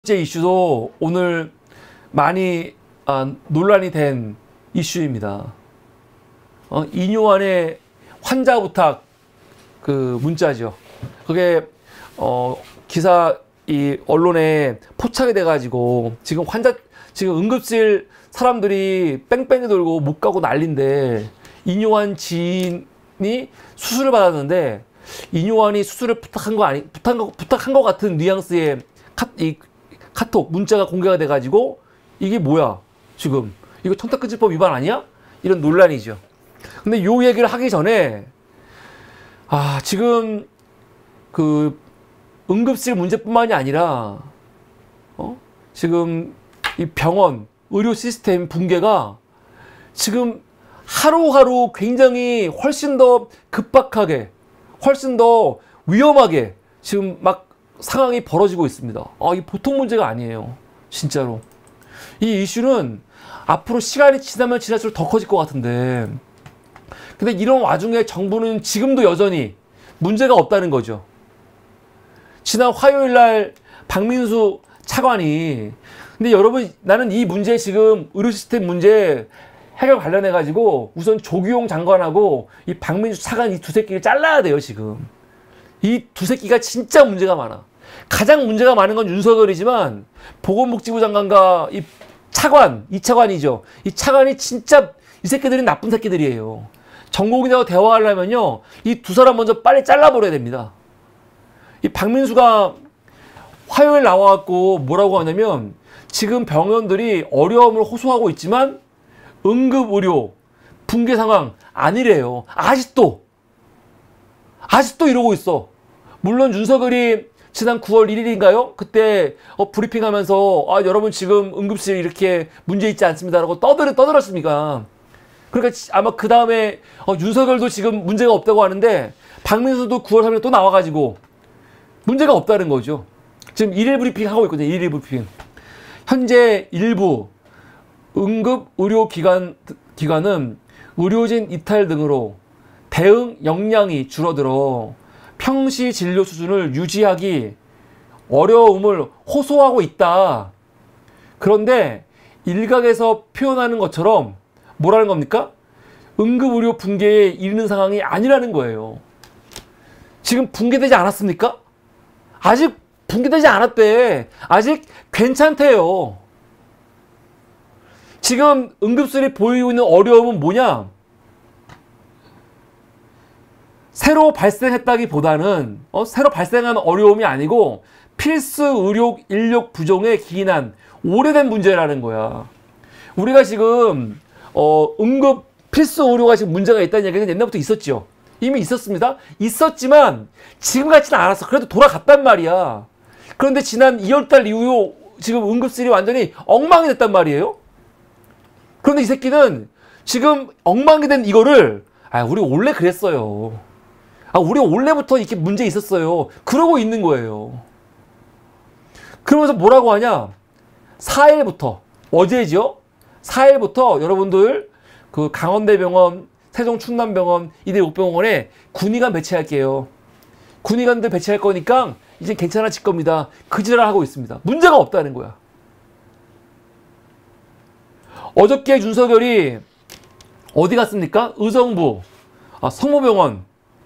번째 이슈도 오늘 많이 논란이 된 이슈입니다. 이뇨한의 환자 부탁 그 문자죠. 그게 기사 이 언론에 포착이 돼가지고 지금 응급실 사람들이 뺑뺑이 돌고 못 가고 난린데 이뇨한 지인이 수술을 받았는데 이뇨한이 수술을 부탁한 것 같은 뉘앙스의 카톡 문자가 공개가 돼가지고 이게 뭐야 지금 이거 청탁금지법 위반 아니야? 이런 논란이죠. 근데 요 얘기를 하기 전에 지금 그 응급실 문제뿐만이 아니라 지금 이 병원 의료 시스템 붕괴가 지금 하루하루 굉장히 훨씬 더 급박하게 훨씬 더 위험하게 지금 막 상황이 벌어지고 있습니다. 이 보통 문제가 아니에요. 진짜로. 이 이슈는 앞으로 시간이 지나면 지날수록 더 커질 것 같은데 근데 이런 와중에 정부는 지금도 여전히 문제가 없다는 거죠. 지난 화요일 날 박민수 차관이 근데 여러분 나는 이 문제 지금 의료 시스템 문제 해결 관련해 가지고 우선 조규용 장관하고 이 박민수 차관 이 두 새끼를 잘라야 돼요. 지금 이 두 새끼가 진짜 문제가 많아. 가장 문제가 많은 건 윤석열이지만 보건복지부 장관과 이 차관이죠. 이 차관이 진짜 이 새끼들이 나쁜 새끼들이에요. 전국인하고 대화하려면요 이 두 사람 먼저 빨리 잘라버려야 됩니다. 이 박민수가 화요일 나와갖고 뭐라고 하냐면 지금 병원들이 어려움을 호소하고 있지만 응급의료 붕괴 상황 아니래요. 아직도 이러고 있어. 물론 윤석열이 지난 9월 1일인가요? 그때 브리핑하면서 여러분 지금 응급실 이렇게 문제 있지 않습니다라고 떠들었습니까? 그러니까 아마 그 다음에 윤석열도 지금 문제가 없다고 하는데 박민수도 9월 3일에 또 나와가지고 문제가 없다는 거죠. 지금 1일 브리핑 하고 있거든요. 1일 브리핑. 현재 일부 응급의료기관은 의료진 이탈 등으로 대응 역량이 줄어들어 평시 진료 수준을 유지하기 어려움을 호소하고 있다. 그런데 일각에서 표현하는 것처럼 뭐라는 겁니까? 응급의료 붕괴에 이르는 상황이 아니라는 거예요. 지금 붕괴되지 않았습니까? 아직 붕괴되지 않았대. 아직 괜찮대요. 지금 응급실이 보이고 있는 어려움은 뭐냐? 새로 발생했다기보다는 새로 발생한 어려움이 아니고 필수 의료 인력 부족에 기인한 오래된 문제라는 거야. 우리가 지금 응급 필수 의료가 지금 문제가 있다는 얘기는 옛날부터 있었죠. 이미 있었습니다. 있었지만 지금 같지는 않았어. 그래도 돌아갔단 말이야. 그런데 지난 2월달 이후 지금 응급실이 완전히 엉망이 됐단 말이에요. 그런데 이 새끼는 지금 엉망이 된 이거를 우리 원래 그랬어요. 우리 원래부터 이렇게 문제 있었어요. 그러고 있는 거예요. 그러면서 뭐라고 하냐? 4일부터 어제죠? 4일부터 여러분들 그 강원대병원, 세종 충남병원, 이대 욕병원에 군의관 배치할게요. 군의관들 배치할 거니까 이제 괜찮아질 겁니다. 그 지랄을 하고 있습니다. 문제가 없다는 거야. 어저께 윤석열이 어디 갔습니까? 의정부 성모병원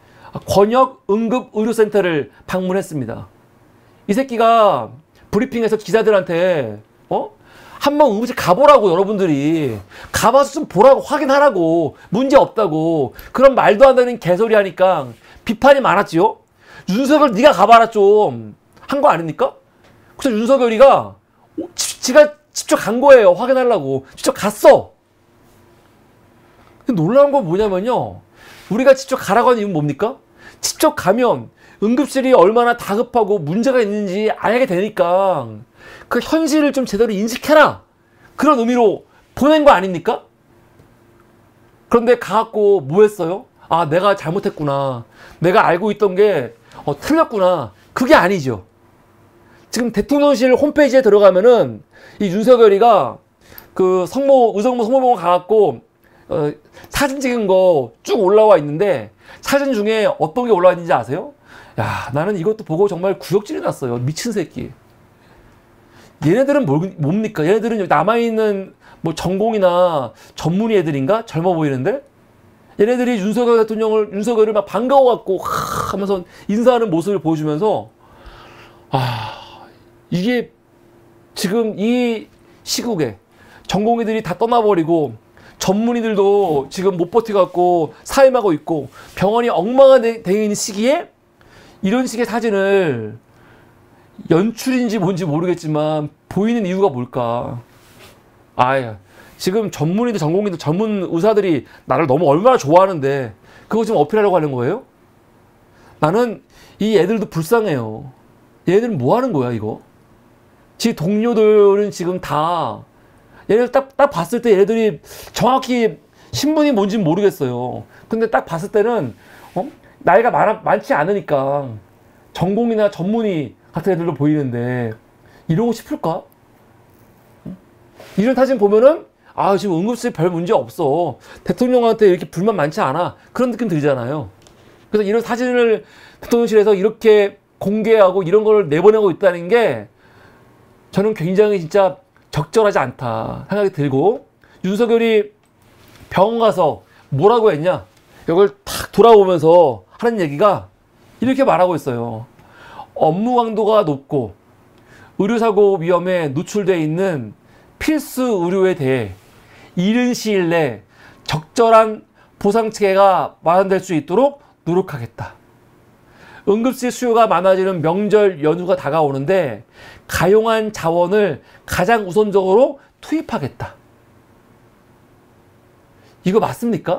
권역응급의료센터를 방문했습니다. 이 새끼가 브리핑에서 기자들한테 한번 응급실 가보라고 여러분들이 가봐서 좀 보라고 확인하라고 문제 없다고 그런 말도 안 되는 개소리 하니까 비판이 많았지요. 윤석열 네가 가봐라 좀 한 거 아닙니까? 그래서 윤석열이가 지가 직접 간 거예요. 확인하려고 직접 갔어. 근데 놀라운 건 뭐냐면요 우리가 직접 가라고 하는 이유는 뭡니까? 직접 가면 응급실이 얼마나 다급하고 문제가 있는지 알게 되니까 그 현실을 좀 제대로 인식해라. 그런 의미로 보낸 거 아닙니까? 그런데 가갖고 뭐 했어요? 내가 잘못했구나. 내가 알고 있던 게 틀렸구나. 그게 아니죠. 지금 대통령실 홈페이지에 들어가면은 이 윤석열이가 그 의정부 성모병원 가갖고 사진 찍은 거 쭉 올라와 있는데 사진 중에 어떤 게 올라와 있는지 아세요? 야, 나는 이것도 보고 정말 구역질이 났어요. 미친 새끼. 얘네들은 뭡니까? 얘네들은 여기 남아있는 뭐 전공이나 전문의 애들인가? 젊어 보이는데? 얘네들이 윤석열을 막 반가워갖고 하면서 인사하는 모습을 보여주면서 이게 지금 이 시국에 전공의들이 다 떠나버리고 전문의들도 지금 못 버티갖고 사임하고 있고 병원이 엉망화되어 있는 시기에 이런 식의 사진을 연출인지 뭔지 모르겠지만 보이는 이유가 뭘까? 지금 전문의들, 전공의들, 전문 의사들이 나를 너무 얼마나 좋아하는데 그거 지금 어필하려고 하는 거예요? 나는 이 애들도 불쌍해요. 얘네들은 뭐 하는 거야, 이거? 지 동료들은 지금 다 얘네들 딱 봤을 때 얘네들이 정확히 신분이 뭔지 모르겠어요. 근데 딱 봤을 때는 나이가 많지 않으니까 전공이나 전문의 같은 애들로 보이는데 이러고 싶을까? 이런 사진 보면은 지금 응급실 별 문제 없어. 대통령한테 이렇게 불만 많지 않아. 그런 느낌 들잖아요. 그래서 이런 사진을 대통령실에서 이렇게 공개하고 이런 걸 내보내고 있다는 게 저는 굉장히 진짜 적절하지 않다 생각이 들고, 윤석열이 병원 가서 뭐라고 했냐? 이걸 탁 돌아오면서 하는 얘기가 이렇게 말하고 있어요. 업무 강도가 높고 의료사고 위험에 노출되어 있는 필수 의료에 대해 이른 시일 내 적절한 보상체계가 마련될 수 있도록 노력하겠다. 응급실 수요가 많아지는 명절 연휴가 다가오는데 가용한 자원을 가장 우선적으로 투입하겠다. 이거 맞습니까?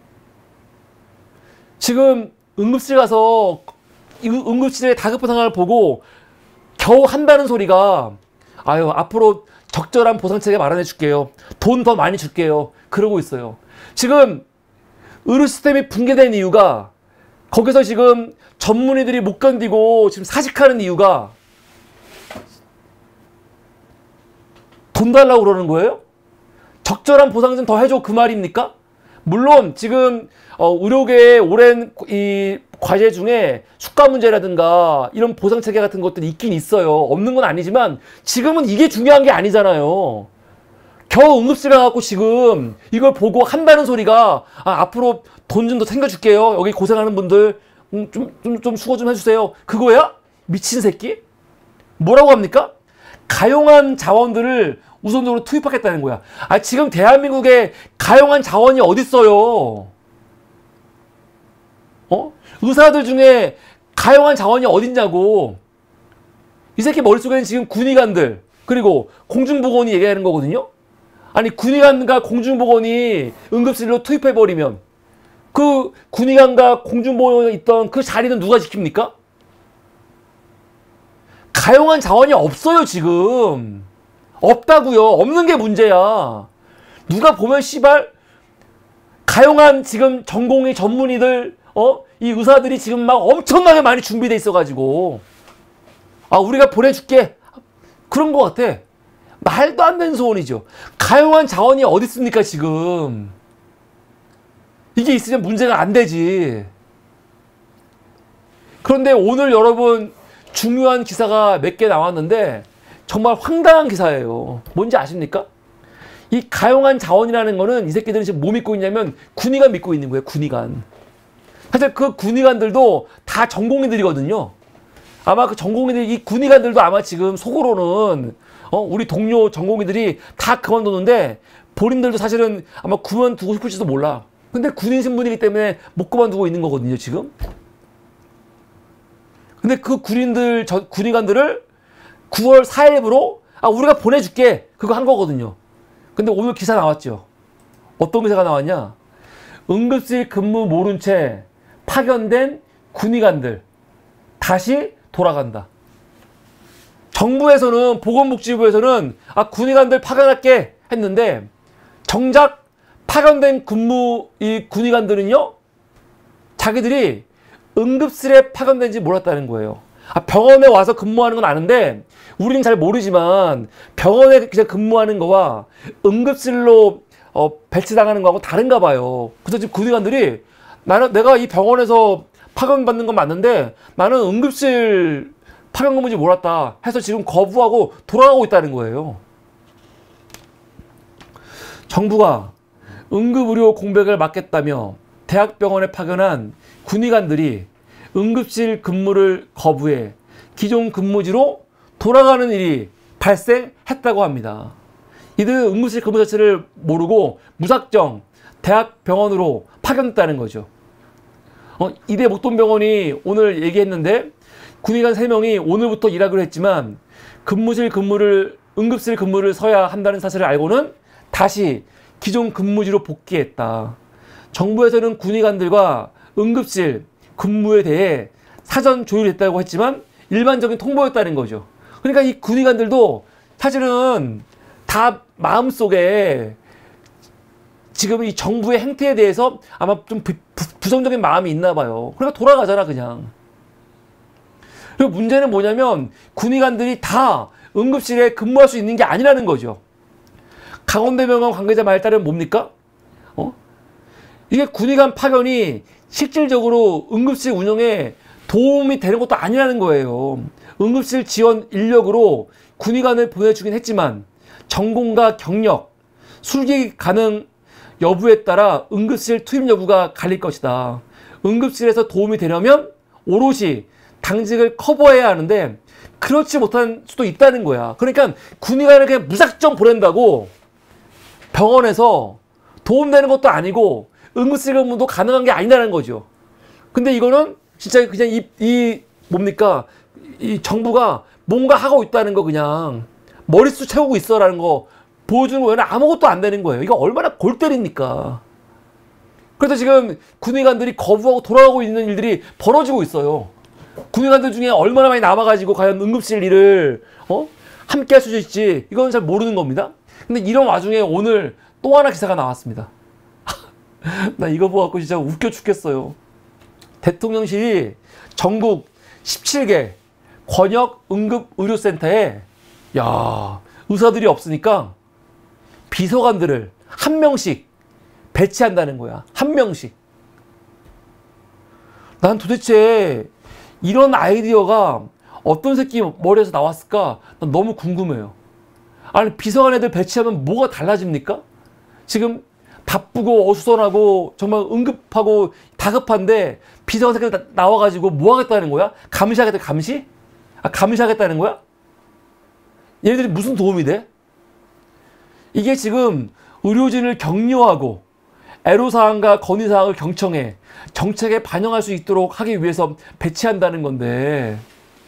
지금 응급실 가서 응급실의 다급한 상황을 보고 겨우 한다는 소리가 앞으로 적절한 보상체계 마련해 줄게요. 돈 더 많이 줄게요. 그러고 있어요. 지금 의료 시스템이 붕괴된 이유가, 거기서 지금 전문의들이 못 견디고 지금 사직하는 이유가 돈 달라고 그러는 거예요? 적절한 보상 좀 더 해줘, 그 말입니까? 물론 지금 의료계의 오랜 이 과제 중에 수가 문제라든가 이런 보상 체계 같은 것들이 있긴 있어요. 없는 건 아니지만 지금은 이게 중요한 게 아니잖아요. 겨우 응급실에 가갖고 지금 이걸 보고 한다는 소리가 앞으로 돈 좀 더 챙겨줄게요. 여기 고생하는 분들 좀 수고 좀 해주세요. 그거야? 미친 새끼? 뭐라고 합니까? 가용한 자원들을 우선적으로 투입하겠다는 거야. 지금 대한민국에 가용한 자원이 어딨어요? 의사들 중에 가용한 자원이 어딨냐고. 이 새끼 머릿속에는 지금 군의관들 그리고 공중보건이 얘기하는 거거든요. 아니, 군의관과 공중보건이 응급실로 투입해버리면 그 군의관과 공중보건에 있던 그 자리는 누가 지킵니까? 가용한 자원이 없어요, 지금. 없다고요. 없는 게 문제야. 누가 보면 씨발 가용한 지금 전공의 전문의들 이 의사들이 지금 막 엄청나게 많이 준비돼 있어가지고 우리가 보내줄게, 그런 것 같아. 말도 안 되는 소원이죠. 가용한 자원이 어디 있습니까 지금. 이게 있으면 문제가 안 되지. 그런데 오늘 여러분 중요한 기사가 몇 개 나왔는데 정말 황당한 기사예요. 뭔지 아십니까? 이 가용한 자원이라는 거는 이 새끼들은 지금 뭐 믿고 있냐면 군의관 믿고 있는 거예요. 군의관. 사실 그 군의관들도 다 전공의들이거든요. 아마 그 전공의들, 이 군의관들도 아마 지금 속으로는 우리 동료 전공의들이 다 그만두는데 본인들도 사실은 아마 그만두고 싶을지도 몰라. 근데 군인 신분이기 때문에 못 그만두고 있는 거거든요, 지금. 근데 그 군의관들을 9월 4일부로 우리가 보내줄게, 그거 한 거거든요. 근데 오늘 기사 나왔죠. 어떤 기사가 나왔냐? 응급실 근무 모른 채 파견된 군의관들 다시 돌아간다. 정부에서는, 보건복지부에서는 군의관들 파견할게 했는데 정작 파견된 이 군의관들은요, 자기들이 응급실에 파견된지 몰랐다는 거예요. 병원에 와서 근무하는 건 아는데 우리는 잘 모르지만 병원에 그냥 근무하는 거와 응급실로 배치당하는 거하고 다른가 봐요. 그래서 지금 군의관들이 내가 이 병원에서 파견받는 건 맞는데 나는 응급실 파견 근무지 몰았다 해서 지금 거부하고 돌아가고 있다는 거예요. 정부가 응급의료 공백을 막겠다며 대학병원에 파견한 군의관들이 응급실 근무를 거부해 기존 근무지로 돌아가는 일이 발생했다고 합니다. 이들 응급실 근무 자체를 모르고 무작정 대학병원으로 파견됐다는 거죠. 이대 목동병원이 오늘 얘기했는데 군의관 3명이 오늘부터 일하기로 했지만 응급실 근무를 서야 한다는 사실을 알고는 다시 기존 근무지로 복귀했다. 정부에서는 군의관들과 응급실 근무에 대해 사전 조율했다고 했지만 일반적인 통보였다는 거죠. 그러니까 이 군의관들도 사실은 다 마음속에 지금 이 정부의 행태에 대해서 아마 좀 부정적인 마음이 있나 봐요. 그러니까 돌아가잖아 그냥. 그리고 문제는 뭐냐면 군의관들이 다 응급실에 근무할 수 있는 게 아니라는 거죠. 강원대병원 관계자 말 따르면 뭡니까? 이게 군의관 파견이 실질적으로 응급실 운영에 도움이 되는 것도 아니라는 거예요. 응급실 지원 인력으로 군의관을 보내주긴 했지만 전공과 경력, 술기 가능 여부에 따라 응급실 투입 여부가 갈릴 것이다. 응급실에서 도움이 되려면 오롯이 당직을 커버해야 하는데 그렇지 못한 수도 있다는 거야. 그러니까 군의관을 그냥 무작정 보낸다고 병원에서 도움되는 것도 아니고 응급실 근무도 가능한 게 아니라는 거죠. 근데 이거는 진짜 그냥 뭡니까? 이 정부가 뭔가 하고 있다는 거 그냥 머릿수 채우고 있어라는 거 보여주는 거에는 아무것도 안 되는 거예요. 이거 얼마나 골 때립니까? 그래서 지금 군의관들이 거부하고 돌아가고 있는 일들이 벌어지고 있어요. 군의관들 중에 얼마나 많이 남아가지고 과연 응급실 일을 함께 할 수 있을지 이건 잘 모르는 겁니다. 근데 이런 와중에 오늘 또 하나 기사가 나왔습니다. 나 이거 보고 진짜 웃겨 죽겠어요. 대통령실이 전국 17개 권역 응급의료센터에 의사들이 없으니까 비서관들을 한 명씩 배치한다는 거야. 한 명씩. 난 도대체 이런 아이디어가 어떤 새끼 머리에서 나왔을까? 난 너무 궁금해요. 아니 비서관 애들 배치하면 뭐가 달라집니까? 지금 바쁘고 어수선하고 정말 응급하고 다급한데 비서관 새끼들 나와가지고 뭐 하겠다는 거야? 감시하겠다, 감시? 감시하겠다는 거야? 얘네들이 무슨 도움이 돼? 이게 지금 의료진을 격려하고 애로사항과 건의사항을 경청해 정책에 반영할 수 있도록 하기 위해서 배치한다는 건데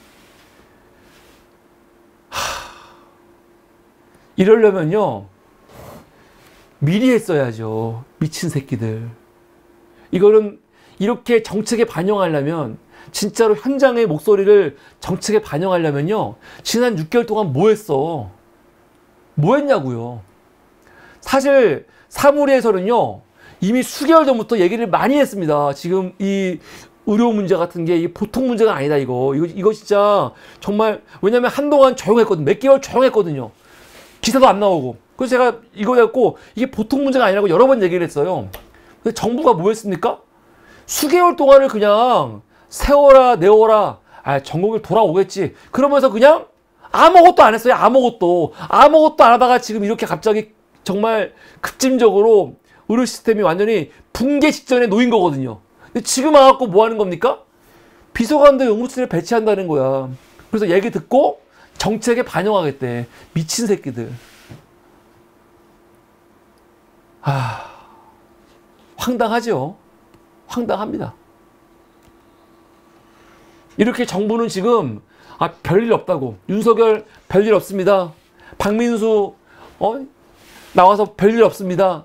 이러려면요 미리 했어야죠. 미친 새끼들. 이거는 이렇게 정책에 반영하려면 진짜로 현장의 목소리를 정책에 반영하려면요 지난 6개월 동안 뭐 했어? 뭐 했냐고요. 사실 사무리에서는요 이미 수개월 전부터 얘기를 많이 했습니다. 지금 이 의료 문제 같은 게 보통 문제가 아니다. 이거 진짜 정말 왜냐면 한동안 조용했거든요. 몇 개월 조용했거든요. 기사도 안 나오고. 그래서 제가 이거 갖고 이게 보통 문제가 아니라고 여러 번 얘기를 했어요. 근데 정부가 뭐 했습니까? 수개월 동안을 그냥 세워라 내워라 전국을 돌아오겠지 그러면서 그냥 아무것도 안 했어요. 아무것도 안 하다가 지금 이렇게 갑자기 정말 급진적으로 의료 시스템이 완전히 붕괴 직전에 놓인 거거든요. 근데 지금 와갖고 뭐 하는 겁니까? 비서관들 응급실에 배치한다는 거야. 그래서 얘기 듣고 정책에 반영하겠대. 미친 새끼들. 황당하죠. 황당합니다. 이렇게 정부는 지금 별일 없다고. 윤석열 별일 없습니다. 박민수 나와서 별일 없습니다.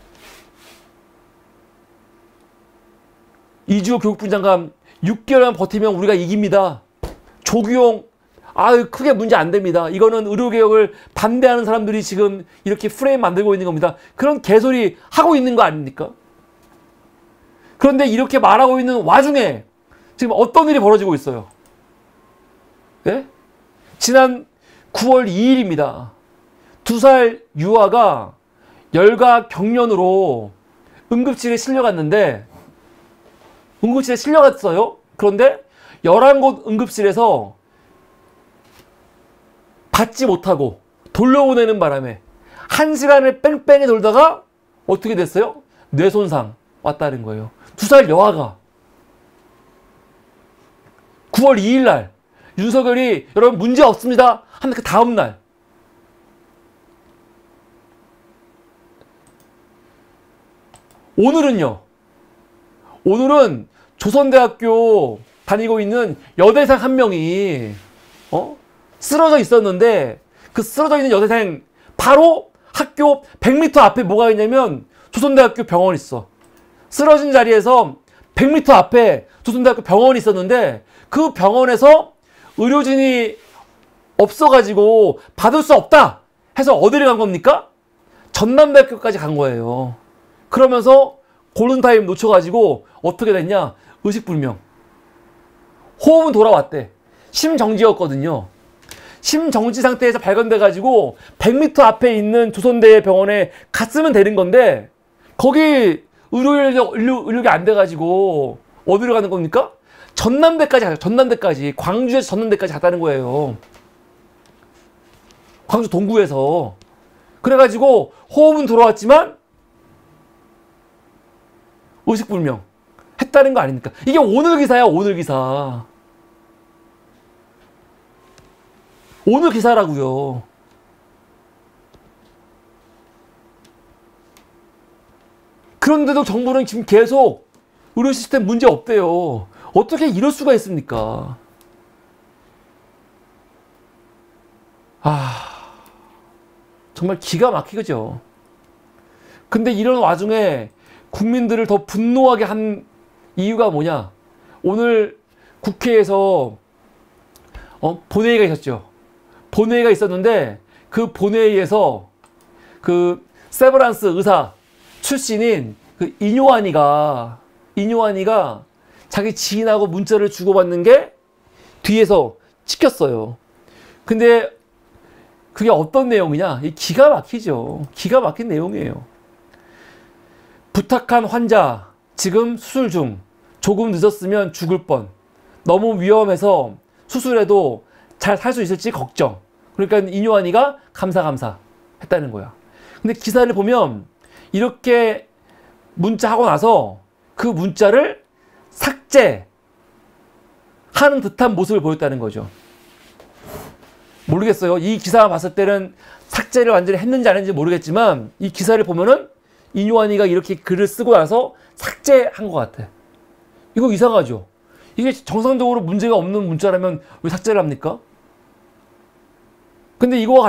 이주호 교육부 장관 6개월만 버티면 우리가 이깁니다. 조규용 크게 문제 안 됩니다. 이거는 의료개혁을 반대하는 사람들이 지금 이렇게 프레임 만들고 있는 겁니다. 그런 개소리 하고 있는 거 아닙니까? 그런데 이렇게 말하고 있는 와중에 지금 어떤 일이 벌어지고 있어요? 예? 지난 9월 2일입니다. 2살 유아가 열과 경련으로 응급실에 실려갔어요. 그런데 11곳 응급실에서 받지 못하고 돌려보내는 바람에 1시간을 뺑뺑이 돌다가 어떻게 됐어요? 뇌손상 왔다는 거예요. 2살 여아가 9월 2일 날 윤석열이 여러분 문제 없습니다 하는 그 다음 날 오늘은요. 오늘은 조선대학교 다니고 있는 여대생 한 명이 쓰러져 있었는데 그 쓰러져 있는 여대생 바로 학교 100m 앞에 뭐가 있냐면 조선대학교 병원이 있어. 쓰러진 자리에서 100m 앞에 조선대학교 병원이 있었는데 그 병원에서 의료진이 없어가지고 받을 수 없다 해서 어디를 간 겁니까? 전남대학교까지 간 거예요. 그러면서 골든타임 놓쳐가지고 어떻게 됐냐? 의식불명. 호흡은 돌아왔대. 심정지였거든요. 심정지 상태에서 발견돼가지고 100m 앞에 있는 조선대 병원에 갔으면 되는 건데 거기 의료력이 안 돼가지고 어디로 가는 겁니까? 전남대까지 가요. 전남대까지. 광주에서 전남대까지 갔다는 거예요. 광주 동구에서. 그래가지고 호흡은 돌아왔지만 의식불명 했다는 거 아닙니까? 이게 오늘 기사야. 오늘 기사. 오늘 기사라고요. 그런데도 정부는 지금 계속 의료 시스템 문제 없대요. 어떻게 이럴 수가 있습니까? 정말 기가 막히죠. 근데 이런 와중에 국민들을 더 분노하게 한 이유가 뭐냐? 오늘 국회에서 본회의가 있었죠. 본회의가 있었는데 그 본회의에서 그 세브란스 의사 출신인 그 이뇨한이가 자기 지인하고 문자를 주고받는 게 뒤에서 찍혔어요. 근데 그게 어떤 내용이냐? 기가 막히죠. 기가 막힌 내용이에요. 부탁한 환자 지금 수술 중. 조금 늦었으면 죽을 뻔. 너무 위험해서 수술해도 잘 살 수 있을지 걱정. 그러니까 이뇨한이가 감사 했다는 거야. 근데 기사를 보면 이렇게 문자하고 나서 그 문자를 삭제하는 듯한 모습을 보였다는 거죠. 모르겠어요. 이 기사 봤을 때는 삭제를 완전히 했는지 안 했는지 모르겠지만 이 기사를 보면은 이뇨한이가 이렇게 글을 쓰고 나서 삭제한 것 같아. 이거 이상하죠? 이게 정상적으로 문제가 없는 문자라면 왜 삭제를 합니까? 근데 이거와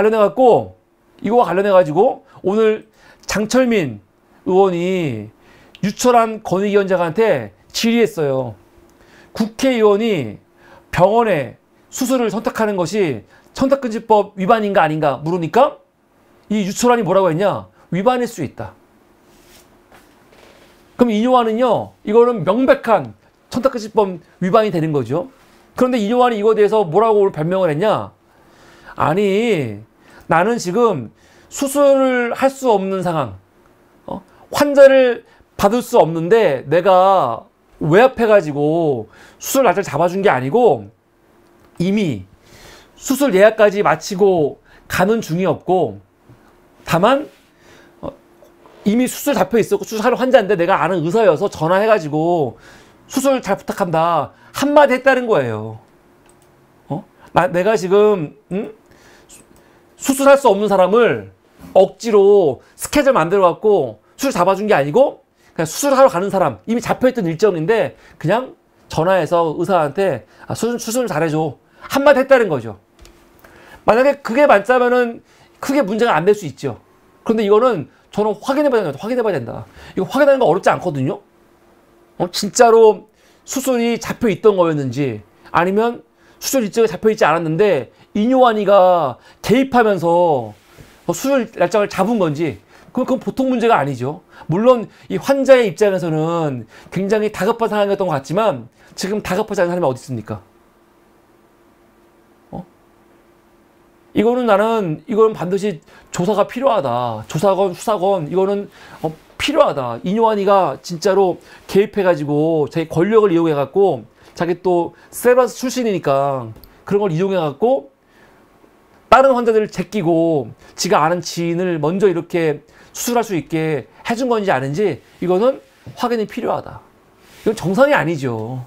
관련해가지고 오늘 장철민 의원이 유철한 권익위원장한테 질의했어요. 국회의원이 병원에 수술을 선택하는 것이 선택금지법 위반인가 아닌가 물으니까 이 유철한이 뭐라고 했냐? 위반일 수 있다. 그럼 이뇨한은요, 이거는 명백한 선택금지법 위반이 되는 거죠. 그런데 이뇨한이 이거에 대해서 뭐라고 변명을 했냐? 아니, 나는 지금 수술을 할 수 없는 상황, 환자를 받을 수 없는데 내가 외압해가지고 수술 날짜를 잡아준 게 아니고 이미 수술 예약까지 마치고 가는 중이었고 다만 이미 수술 잡혀 있었고 수술하는 환자인데 내가 아는 의사여서 전화해가지고 수술 잘 부탁한다 한마디 했다는 거예요. 내가 지금 수술할 수 없는 사람을 억지로 스케줄 만들어갖고 수술 잡아준 게 아니고 그냥 수술하러 가는 사람 이미 잡혀있던 일정인데 그냥 전화해서 의사한테 수술 잘해줘 한마디 했다는 거죠. 만약에 그게 맞자면은 크게 문제가 안 될 수 있죠. 그런데 이거는 저는 확인해봐야 된다. 이거 확인하는 거 어렵지 않거든요. 진짜로 수술이 잡혀 있던 거였는지 아니면 수술 일정이 잡혀 있지 않았는데 이뇨한이가 개입하면서 수술 날짜를 잡은 건지 그건 보통 문제가 아니죠. 물론 이 환자의 입장에서는 굉장히 다급한 상황이었던 것 같지만 지금 다급하지 않은 사람이 어디 있습니까? 이거는 반드시 조사가 필요하다. 조사건 수사건 이거는 필요하다. 이뇨한이가 진짜로 개입해가지고 자기 권력을 이용해갖고 자기 또 세브란스 출신이니까 그런 걸 이용해갖고 다른 환자들을 제끼고 지가 아는 지인을 먼저 이렇게 수술할 수 있게 해준 건지 아닌지 이거는 확인이 필요하다. 이건 정상이 아니죠.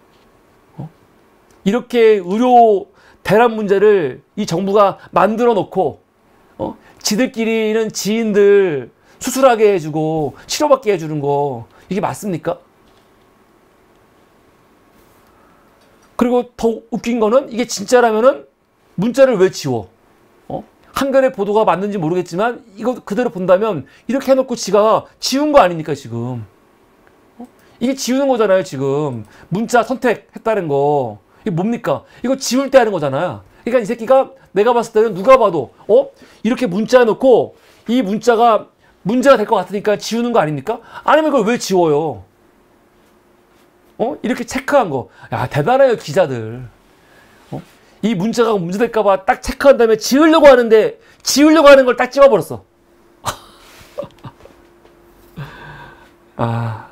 이렇게 의료 대란 문제를 이 정부가 만들어 놓고 지들끼리는 지인들 수술하게 해주고 치료받게 해주는 거 이게 맞습니까? 그리고 더 웃긴 거는 이게 진짜라면은 문자를 왜 지워? 한겨레 보도가 맞는지 모르겠지만 이거 그대로 본다면 이렇게 해놓고 지가 지운 거 아닙니까 지금? 이게 지우는 거잖아요 지금. 문자 선택했다는 거 이게 뭡니까? 이거 지울 때 하는 거잖아요. 그러니까 이 새끼가 내가 봤을 때는 누가 봐도 이렇게 문자 해놓고 이 문자가 문제가 될 것 같으니까 지우는 거 아닙니까? 아니면 이걸 왜 지워요? 이렇게 체크한 거. 야, 대단해요, 기자들. 이 문자가 문제될까봐 딱 체크한 다음에 지우려고 하는데, 지우려고 하는 걸 딱 찍어버렸어. 아.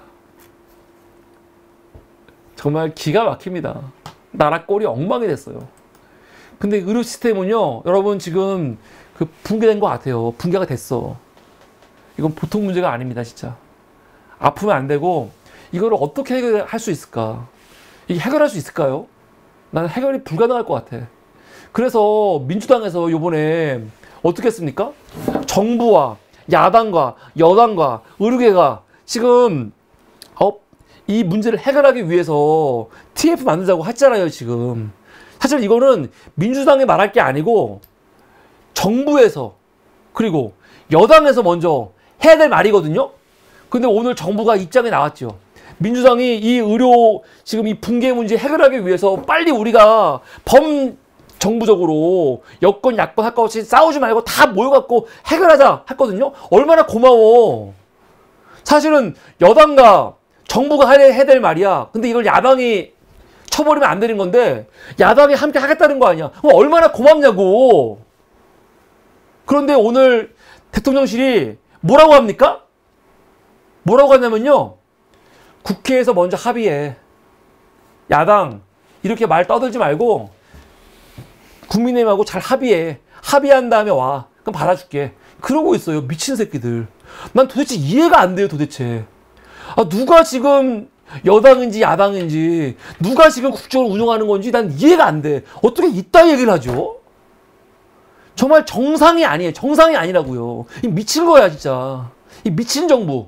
정말 기가 막힙니다. 나라 꼴이 엉망이 됐어요. 근데 의료 시스템은요, 여러분 지금 그 붕괴된 것 같아요. 붕괴가 됐어. 이건 보통 문제가 아닙니다, 진짜. 아프면 안 되고, 이거를 어떻게 해결할 수 있을까? 이게 해결할 수 있을까요? 나는 해결이 불가능할 것 같아. 그래서 민주당에서 요번에 어떻게 했습니까? 정부와 야당과 여당과 의료계가 지금 이 문제를 해결하기 위해서 TF 만들자고 했잖아요, 지금. 사실 이거는 민주당이 말할 게 아니고 정부에서 그리고 여당에서 먼저 해야 될 말이거든요. 근데 오늘 정부가 입장이 나왔죠. 민주당이 이 의료 지금 이 붕괴 문제 해결하기 위해서 빨리 우리가 범정부적으로 여권 야권 할 것 없이 싸우지 말고 다 모여갖고 해결하자 했거든요. 얼마나 고마워. 사실은 여당과 정부가 해야 될 말이야. 근데 이걸 야당이 쳐버리면 안 되는 건데 야당이 함께 하겠다는 거 아니야. 그럼 얼마나 고맙냐고. 그런데 오늘 대통령실이 뭐라고 합니까? 뭐라고 하냐면요. 국회에서 먼저 합의해. 야당 이렇게 말 떠들지 말고 국민의힘하고 잘 합의해. 합의한 다음에 와. 그럼 받아줄게. 그러고 있어요. 미친 새끼들. 난 도대체 이해가 안 돼요. 도대체. 누가 지금 여당인지 야당인지 누가 지금 국정을 운영하는 건지 난 이해가 안 돼. 어떻게 이따 얘기를 하죠? 정말 정상이 아니에요. 정상이 아니라고요. 이 미친 거야 진짜. 이 미친 정부.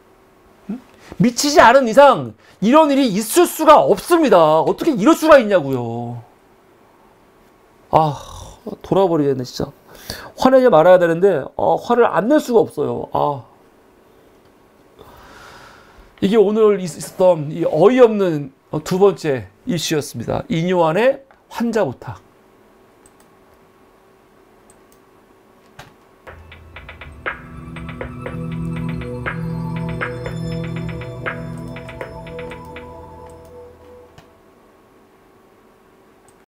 미치지 않은 이상 이런 일이 있을 수가 없습니다. 어떻게 이럴 수가 있냐고요. 돌아버리겠네 진짜. 화내지 말아야 되는데 화를 안 낼 수가 없어요. 이게 오늘 있었던 이 어이없는 두 번째 이슈였습니다. 이뇨한의 환자 부탁.